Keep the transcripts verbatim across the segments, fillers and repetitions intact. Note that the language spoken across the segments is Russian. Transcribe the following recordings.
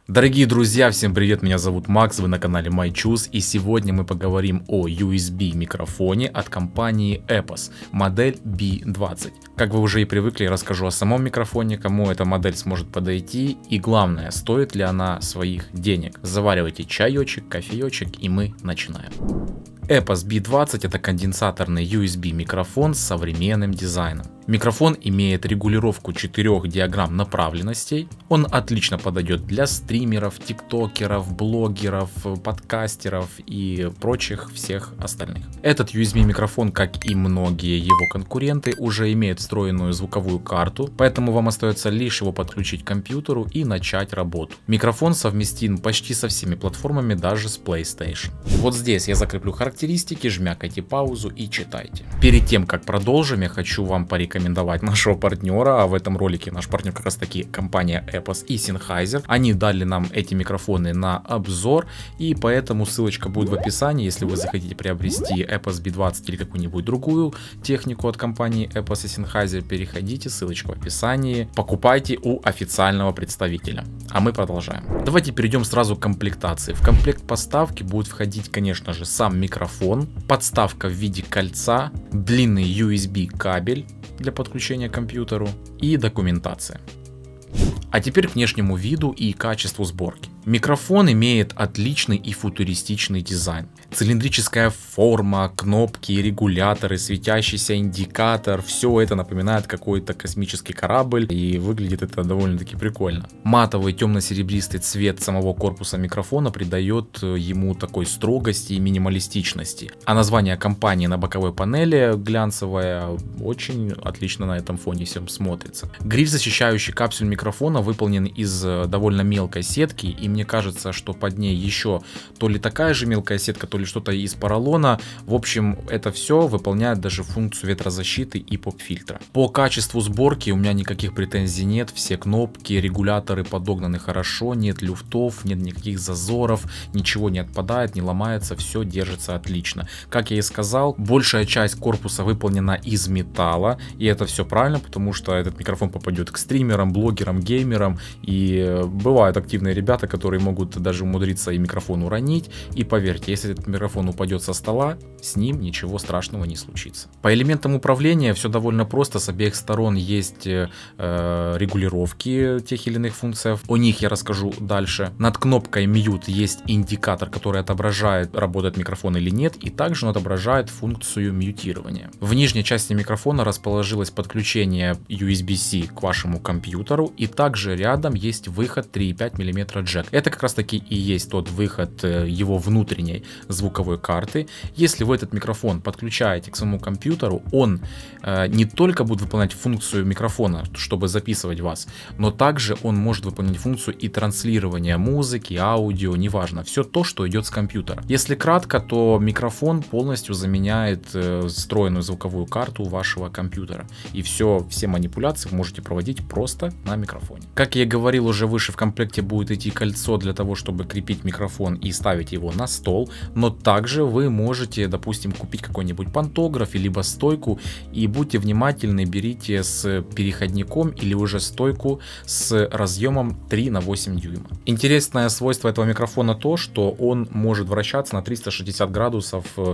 Дорогие друзья, всем привет, меня зовут Макс, вы на канале MyChoose, и сегодня мы поговорим о ю эс би микрофоне от компании Epos, модель би двадцать. Как вы уже и привыкли, я расскажу о самом микрофоне, кому эта модель сможет подойти, и главное, стоит ли она своих денег. Заваривайте чаечек, кофеечек, и мы начинаем. Epos би двадцать это конденсаторный ю эс би микрофон с современным дизайном. Микрофон имеет регулировку четырех диаграмм направленностей. Он отлично подойдет для стримеров, тиктокеров, блогеров, подкастеров и прочих всех остальных. Этот ю эс би микрофон, как и многие его конкуренты, уже имеет встроенную звуковую карту, поэтому вам остается лишь его подключить к компьютеру и начать работу. Микрофон совместим почти со всеми платформами, даже с PlayStation. Вот здесь я закреплю характеристики, жмякайте паузу и читайте. Перед тем, как продолжим, я хочу вам порекомендовать рекомендовать нашего партнера, а в этом ролике наш партнер как раз таки компания Epos и Sennheiser. Они дали нам эти микрофоны на обзор, и поэтому ссылочка будет в описании. Если вы захотите приобрести Epos би двадцать или какую-нибудь другую технику от компании Epos и Sennheiser, переходите, ссылочка в описании, покупайте у официального представителя. А мы продолжаем. Давайте перейдем сразу к комплектации. В комплект поставки будет входить, конечно же, сам микрофон, подставка в виде кольца, длинный ю эс би кабель для подключения к компьютеру и документация. А теперь к внешнему виду и качеству сборки. Микрофон имеет отличный и футуристичный дизайн. Цилиндрическая форма, кнопки, регуляторы, светящийся индикатор, все это напоминает какой-то космический корабль, и выглядит это довольно-таки прикольно. Матовый темно-серебристый цвет самого корпуса микрофона придает ему такой строгости и минималистичности. А название компании на боковой панели глянцевое очень отлично на этом фоне всем смотрится. Гриф, защищающий капсуль микрофона, выполнен из довольно мелкой сетки, и мне кажется, что под ней еще то ли такая же мелкая сетка, то ли что-то из поролона. В общем, это все выполняет даже функцию ветрозащиты и поп-фильтра. По качеству сборки у меня никаких претензий нет. Все кнопки, регуляторы подогнаны хорошо, нет люфтов, нет никаких зазоров, ничего не отпадает, не ломается, все держится отлично. Как я и сказал, большая часть корпуса выполнена из металла, и это все правильно, потому что этот микрофон попадет к стримерам, блогерам, геймерам, и бывают активные ребята, которые могут даже умудриться и микрофон уронить, и поверьте, если этот микрофон упадет со стола, с ним ничего страшного не случится. По элементам управления все довольно просто, с обеих сторон есть э, регулировки тех или иных функций, о них я расскажу дальше. Над кнопкой Mute есть индикатор, который отображает, работает микрофон или нет, и также он отображает функцию мьютирования. В нижней части микрофона расположилось подключение ю эс би-C к вашему компьютеру, и также рядом есть выход три и пять миллиметра джек. Это как раз таки и есть тот выход его внутренней звуковой карты. Если вы этот микрофон подключаете к своему компьютеру, он э, не только будет выполнять функцию микрофона, чтобы записывать вас, но также он может выполнять функцию и транслирования музыки, аудио, неважно, все то, что идет с компьютера. Если кратко, то микрофон полностью заменяет э, встроенную звуковую карту вашего компьютера, и все, все манипуляции вы можете проводить просто на микрофоне. Как я говорил уже выше, в комплекте будет идти кольцо для того, чтобы крепить микрофон и ставить его на стол, но также вы можете, допустим, купить какой-нибудь пантограф либо стойку, и будьте внимательны, берите с переходником или уже стойку с разъемом три на восемь дюйма. Интересное свойство этого микрофона то, что он может вращаться на триста шестьдесят градусов э,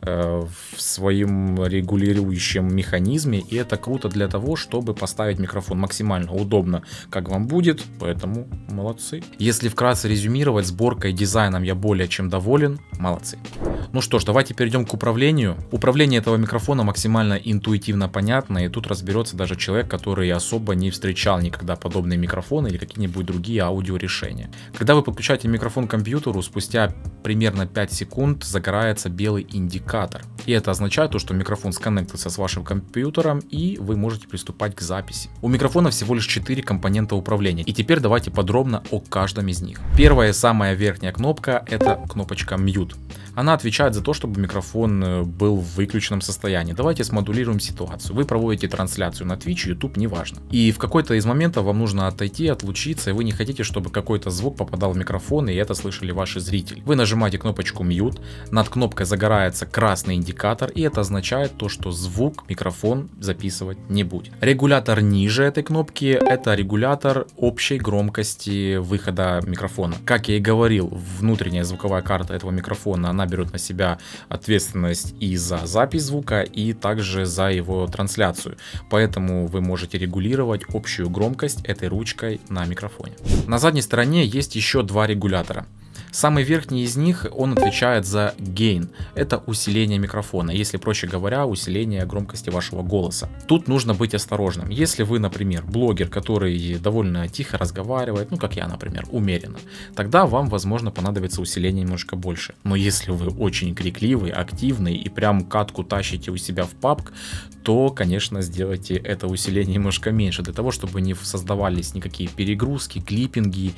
в своем регулирующем механизме, и это круто для того, чтобы поставить микрофон максимально удобно, как вам будет, поэтому молодцы. Если вкратце резюмировать, сборкой и дизайном я более чем доволен. Молодцы. Ну что ж, давайте перейдем к управлению. Управление этого микрофона максимально интуитивно понятно, и тут разберется даже человек, который особо не встречал никогда подобные микрофоны или какие-нибудь другие аудиорешения. Когда вы подключаете микрофон к компьютеру, спустя примерно пять секунд загорается белый индикатор. И это означает то, что микрофон сконнектился с вашим компьютером, и вы можете приступать к записи. У микрофона всего лишь четыре компонента управления, и теперь давайте подробно о каждом из них. Первая, самая верхняя кнопка — это кнопочка Mute. Она отвечает за то, чтобы микрофон был в выключенном состоянии. Давайте смодулируем ситуацию. Вы проводите трансляцию на Twitch, YouTube, неважно. И в какой-то из моментов вам нужно отойти, отлучиться, и вы не хотите, чтобы какой-то звук попадал в микрофон, и это слышали ваши зрители. Вы нажимаете нажимаете кнопочку Mute, над кнопкой загорается красный индикатор, и это означает то, что звук микрофон записывать не будет. Регулятор ниже этой кнопки — это регулятор общей громкости выхода микрофона. Как я и говорил, внутренняя звуковая карта этого микрофона, она берет на себя ответственность и за запись звука, и также за его трансляцию. Поэтому вы можете регулировать общую громкость этой ручкой на микрофоне. На задней стороне есть еще два регулятора. Самый верхний из них, он отвечает за gain. Это усиление микрофона, если проще говоря, усиление громкости вашего голоса. Тут нужно быть осторожным. Если вы, например, блогер, который довольно тихо разговаривает, ну как я, например, умеренно, тогда вам, возможно, понадобится усиление немножко больше. Но если вы очень крикливый, активный и прям катку тащите у себя в пабг, то, конечно, сделайте это усиление немножко меньше, для того, чтобы не создавались никакие перегрузки, клиппинги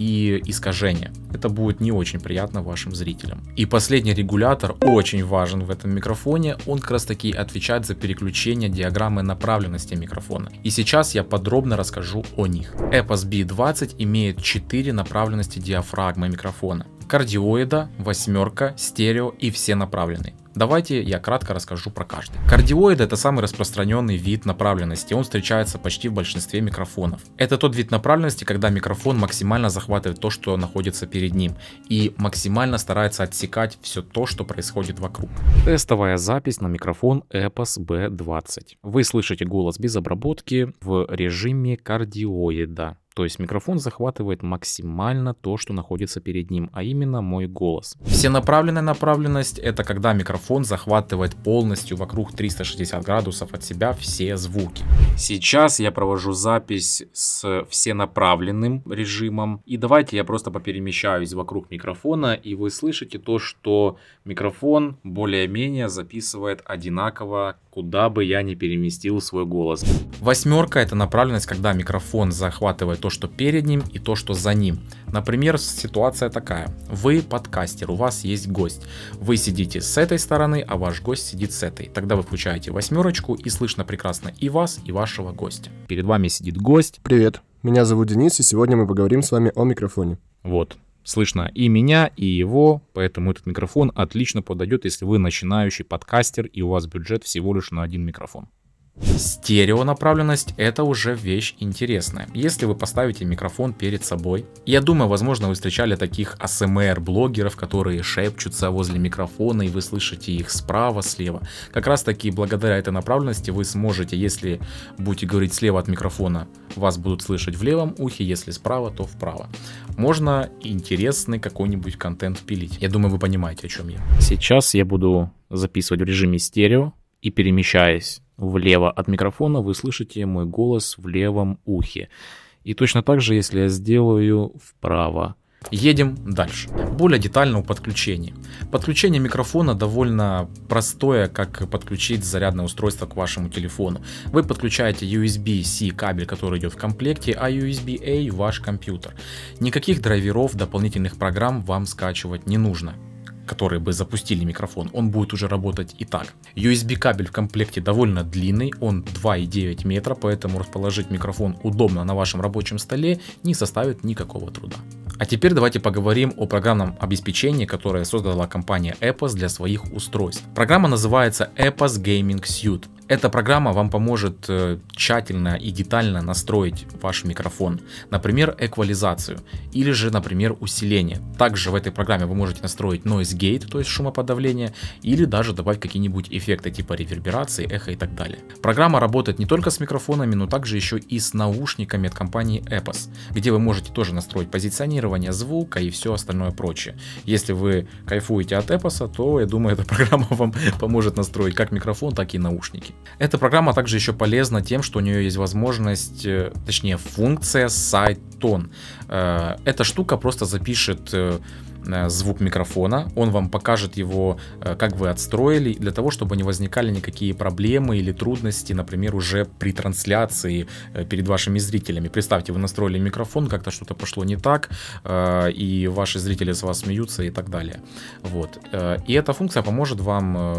и искажения. Это будет не очень приятно вашим зрителям. И последний регулятор очень важен в этом микрофоне. Он как раз таки отвечает за переключение диаграммы направленности микрофона. И сейчас я подробно расскажу о них. Epos би двадцать имеет четыре направленности диафрагмы микрофона: кардиоида, восьмерка, стерео и все направленные. Давайте я кратко расскажу про каждый. Кардиоид — это самый распространенный вид направленности, он встречается почти в большинстве микрофонов. Это тот вид направленности, когда микрофон максимально захватывает то, что находится перед ним, и максимально старается отсекать все то, что происходит вокруг. Тестовая запись на микрофон Epos би двадцать. Вы слышите голос без обработки в режиме кардиоида. То есть микрофон захватывает максимально то, что находится перед ним, а именно мой голос. Всенаправленная направленность — это когда микрофон захватывает полностью вокруг триста шестьдесят градусов от себя все звуки. Сейчас я провожу запись с всенаправленным режимом. И давайте я просто поперемещаюсь вокруг микрофона, и вы слышите то, что микрофон более-менее записывает одинаково, куда бы я ни переместил свой голос. Восьмерка — это направленность, когда микрофон захватывает то, что перед ним, и то, что за ним. Например, ситуация такая. Вы подкастер, у вас есть гость. Вы сидите с этой стороны, а ваш гость сидит с этой. Тогда вы включаете восьмерочку, и слышно прекрасно и вас, и вашего гостя. Перед вами сидит гость. Привет, меня зовут Денис, и сегодня мы поговорим с вами о микрофоне. Вот. Слышно и меня, и его, поэтому этот микрофон отлично подойдет, если вы начинающий подкастер и у вас бюджет всего лишь на один микрофон. Стереонаправленность — это уже вещь интересная. Если вы поставите микрофон перед собой, я думаю, возможно, вы встречали таких эй эс эм ар-блогеров, которые шепчутся возле микрофона, и вы слышите их справа, слева. Как раз таки благодаря этой направленности вы сможете, если будете говорить слева от микрофона, вас будут слышать в левом ухе, если справа, то вправо. Можно интересный какой-нибудь контент пилить. Я думаю, вы понимаете, о чем я. Сейчас я буду записывать в режиме стерео, и перемещаясь влево от микрофона, вы слышите мой голос в левом ухе. И точно так же, если я сделаю вправо. Едем дальше. Более детально о подключении. Подключение микрофона довольно простое, как подключить зарядное устройство к вашему телефону. Вы подключаете ю эс би-C кабель, который идет в комплекте, а ю эс би-A ваш компьютер. Никаких драйверов, дополнительных программ вам скачивать не нужно, которые бы запустили микрофон. Он будет уже работать и так. ю эс би кабель в комплекте довольно длинный, он два и девять метра, поэтому расположить микрофон удобно на вашем рабочем столе не составит никакого труда. А теперь давайте поговорим о программном обеспечении, которое создала компания Epos для своих устройств. Программа называется Epos Gaming Suite. Эта программа вам поможет тщательно и детально настроить ваш микрофон. Например, эквализацию или же, например, усиление. Также в этой программе вы можете настроить noise gate, то есть шумоподавление, или даже добавить какие-нибудь эффекты типа реверберации, эхо и так далее. Программа работает не только с микрофонами, но также еще и с наушниками от компании Epos, где вы можете тоже настроить позиционирование звука и все остальное прочее. Если вы кайфуете от Epos, то я думаю, эта программа вам поможет настроить как микрофон, так и наушники. Эта программа также еще полезна тем, что у нее есть возможность, точнее функция Side Tone. Эта штука просто запишет звук микрофона, он вам покажет его, как вы отстроили, для того, чтобы не возникали никакие проблемы или трудности, например, уже при трансляции перед вашими зрителями. Представьте, вы настроили микрофон, как-то что-то пошло не так, и ваши зрители с вас смеются и так далее. Вот. И эта функция поможет вам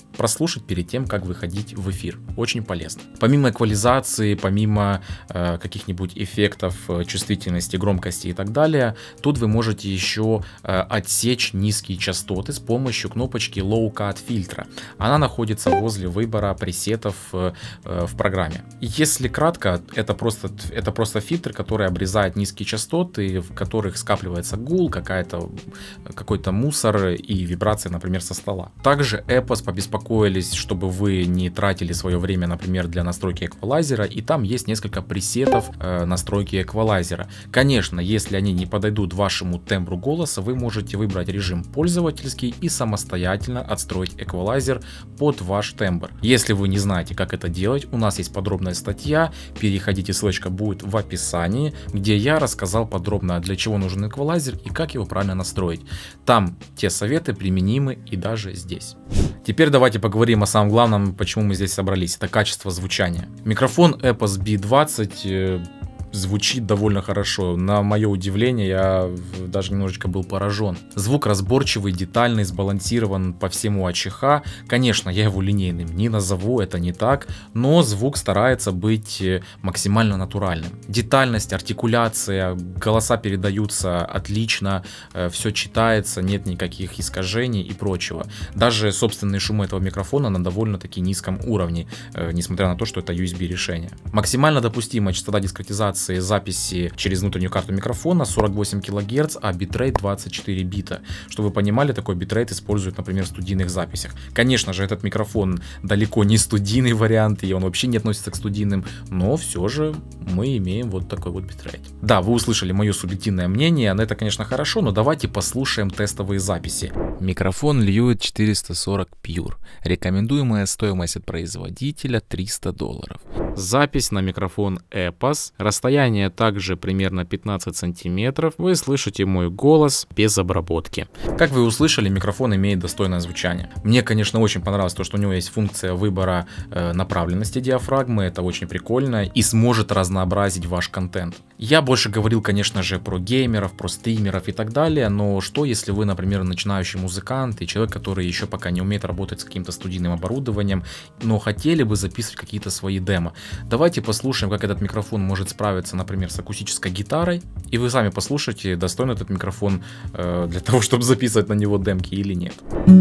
прослушать перед тем, как выходить в эфир. Очень полезно. Помимо эквализации, помимо э, каких-нибудь эффектов э, чувствительности, громкости и так далее, тут вы можете еще э, отсечь низкие частоты с помощью кнопочки Low Cut фильтра. Она находится возле выбора пресетов э, э, в программе. Если кратко, это просто, это просто фильтр, который обрезает низкие частоты, в которых скапливается гул, какая-то, какой-то мусор и вибрации, например, со стола. Также Epos побеспокоились, чтобы вы не тратили свое время, например, для настройки эквалайзера, и там есть несколько пресетов э, настройки эквалайзера. Конечно, если они не подойдут вашему тембру голоса, вы можете выбрать режим пользовательский и самостоятельно отстроить эквалайзер под ваш тембр. Если вы не знаете, как это делать, у нас есть подробная статья, переходите, ссылочка будет в описании, где я рассказал подробно, для чего нужен эквалайзер и как его правильно настроить. Там те советы применимы и даже здесь. Теперь давайте поговорим о самом главном, почему мы здесь собрались. Это качество звучания. Микрофон Epos би двадцать э, звучит довольно хорошо. На мое удивление, я даже немножечко был поражен. Звук разборчивый, детальный, сбалансирован по всему АЧХ. Конечно, я его линейным не назову, это не так, но звук старается быть максимально натуральным. Детальность, артикуляция, голоса передаются отлично, все читается, нет никаких искажений и прочего. Даже собственные шумы этого микрофона на довольно-таки низком уровне, несмотря на то, что это ю эс би решение. Максимально допустимая частота дискретизации записи через внутреннюю карту микрофона сорок восемь килогерц, а битрейт двадцать четыре бита. Чтобы вы понимали, такой битрейт используют, например, в студийных записях. Конечно же, этот микрофон далеко не студийный вариант, и он вообще не относится к студийным, но все же мы имеем вот такой вот битрейт. Да, вы услышали мое субъективное мнение, это, конечно, хорошо, но давайте послушаем тестовые записи. Микрофон Lewitt четыреста сорок Pure. Рекомендуемая стоимость от производителя триста долларов. Запись на микрофон Epos. Расстояние также примерно пятнадцать сантиметров. Вы слышите мой голос без обработки. Как вы услышали, микрофон имеет достойное звучание. Мне, конечно, очень понравилось то, что у него есть функция выбора э, направленности диафрагмы. Это очень прикольно и сможет разнообразить ваш контент. Я больше говорил, конечно же, про геймеров, про стримеров и так далее, но что если вы, например, начинающий музыкант и человек, который еще пока не умеет работать с каким-то студийным оборудованием, но хотели бы записывать какие-то свои демо. Давайте послушаем, как этот микрофон может справиться, например, с акустической гитарой, и вы сами послушайте, достойный этот микрофон э, для того, чтобы записывать на него демки или нет.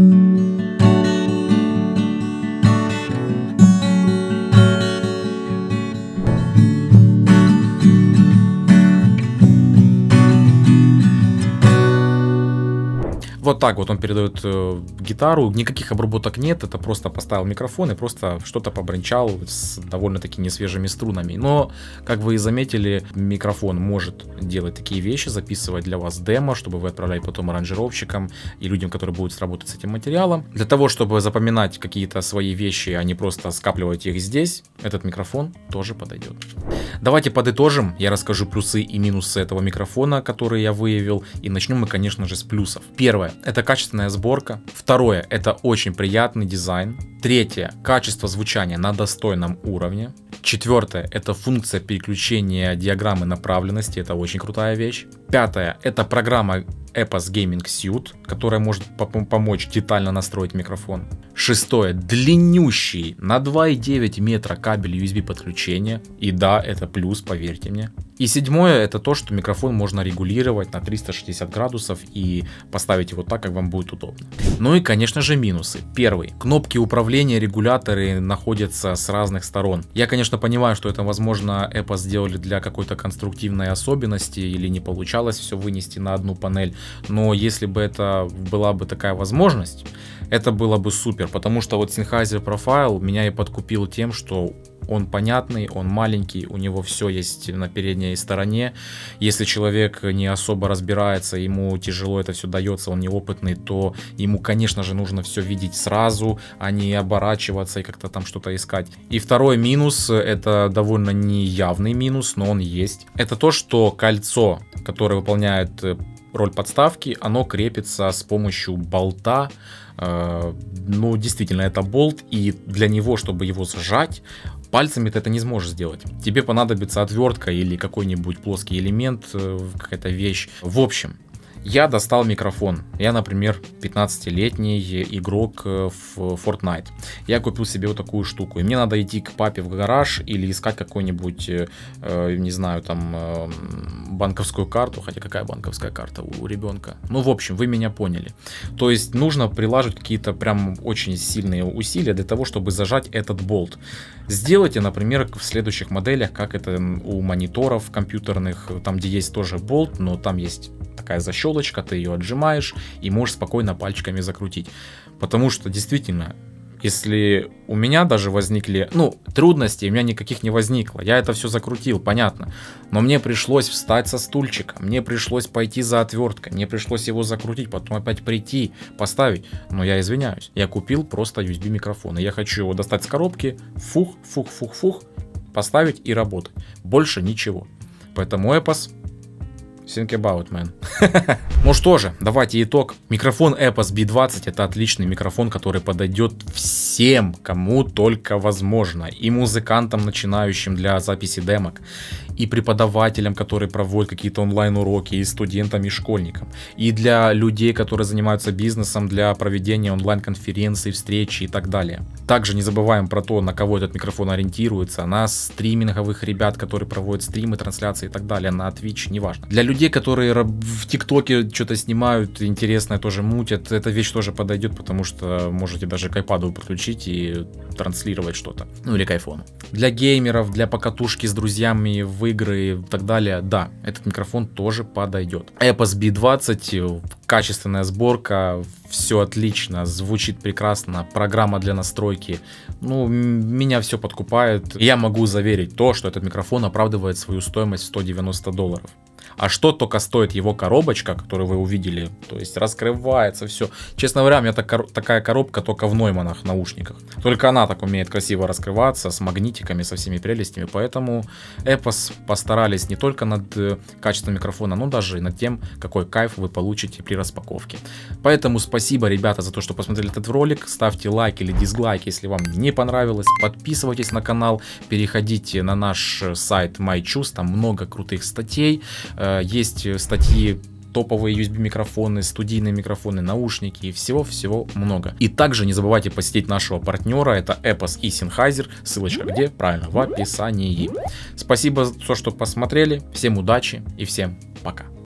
Вот так вот он передает э, гитару, никаких обработок нет, это просто поставил микрофон и просто что-то побренчал с довольно-таки несвежими струнами. Но, как вы и заметили, микрофон может делать такие вещи, записывать для вас демо, чтобы вы отправляли потом аранжировщикам и людям, которые будут работать с этим материалом. Для того, чтобы запоминать какие-то свои вещи, а не просто скапливать их здесь, этот микрофон тоже подойдет. Давайте подытожим, я расскажу плюсы и минусы этого микрофона, которые я выявил, и начнем мы, конечно же, с плюсов. Первое. Это качественная сборка. Второе, это очень приятный дизайн. Третье, качество звучания на достойном уровне. Четвертое, это функция переключения диаграммы направленности, это очень крутая вещь. Пятое, это программа Epos Gaming Suite, которая может помочь детально настроить микрофон. Шестое, длиннющий на два и девять метра кабель ю эс би подключения. И да, это плюс, поверьте мне. И седьмое, это то, что микрофон можно регулировать на триста шестьдесят градусов и поставить его так, как вам будет удобно. Ну и, конечно же, минусы. Первый. Кнопки управления, регуляторы находятся с разных сторон. Я, конечно, понимаю, что это, возможно, Epos сделали для какой-то конструктивной особенности или не получалось все вынести на одну панель. Но если бы это была бы такая возможность, это было бы супер. Потому что вот Sennheiser Profile меня и подкупил тем, что он понятный, он маленький, у него все есть на передней стороне. Если человек не особо разбирается, ему тяжело это все дается, он неопытный, то ему, конечно же, нужно все видеть сразу, а не оборачиваться и как-то там что-то искать. И второй минус, это довольно неявный минус, но он есть. Это то, что кольцо, которое выполняет роль подставки, оно крепится с помощью болта. Ну, действительно, это болт, и для него, чтобы его сжать, пальцами ты это не сможешь сделать. Тебе понадобится отвертка или какой-нибудь плоский элемент, какая-то вещь. В общем, Я достал микрофон. Я, например, пятнадцатилетний игрок в Fortnite. Я купил себе вот такую штуку. И мне надо идти к папе в гараж или искать какой-нибудь, э, не знаю, там, э, банковскую карту. Хотя какая банковская карта у, у ребенка? Ну, в общем, вы меня поняли. То есть нужно прилаживать какие-то прям очень сильные усилия для того, чтобы зажать этот болт. Сделайте, например, в следующих моделях, как это у мониторов компьютерных, там, где есть тоже болт, но там есть такая защелочка, ты ее отжимаешь и можешь спокойно пальчиками закрутить. Потому что действительно, если у меня даже возникли, ну, трудности, у меня никаких не возникло, я это все закрутил, понятно, но мне пришлось встать со стульчика, мне пришлось пойти за отверткой, мне пришлось его закрутить, потом опять прийти, поставить, но я извиняюсь, я купил просто ю эс би микрофон, и я хочу его достать с коробки, фух, фух, фух, фух, поставить и работать, больше ничего, поэтому Эпос, think about, man. Ну что же, давайте итог. Микрофон Эпос би двадцать это отличный микрофон, который подойдет всем, кому только возможно. И музыкантам, начинающим для записи демок, и преподавателям, которые проводят какие-то онлайн-уроки, и студентам, и школьникам. И для людей, которые занимаются бизнесом, для проведения онлайн-конференций, встречи и так далее. Также не забываем про то, на кого этот микрофон ориентируется. На стриминговых ребят, которые проводят стримы, трансляции и так далее. На Twitch, неважно. Для людей, которые в ТикТоке что-то снимают, интересное тоже мутят, эта вещь тоже подойдет, потому что можете даже к айпаду подключить и транслировать что-то. Ну или к айфону. Для геймеров, для покатушки с друзьями в игры и так далее, да, этот микрофон тоже подойдет. Эпос би двадцать, качественная сборка, все отлично, звучит прекрасно, программа для настройки, ну, меня все подкупает. Я могу заверить то, что этот микрофон оправдывает свою стоимость в сто девяносто долларов. А что только стоит его коробочка, которую вы увидели, то есть раскрывается все. Честно говоря, у меня так, такая коробка только в Нойманах наушниках. Только она так умеет красиво раскрываться, с магнитиками, со всеми прелестями. Поэтому Эпос постарались не только над качеством микрофона, но даже и над тем, какой кайф вы получите при распаковке. Поэтому спасибо, ребята, за то, что посмотрели этот ролик. Ставьте лайк или дизлайк, если вам не понравилось. Подписывайтесь на канал, переходите на наш сайт MyChoose, там много крутых статей. Есть статьи, топовые ю эс би микрофоны, студийные микрофоны, наушники и всего-всего много. И также не забывайте посетить нашего партнера, это Эпос и Sennheiser, ссылочка где? Правильно, в описании. Спасибо за то, что посмотрели, всем удачи и всем пока.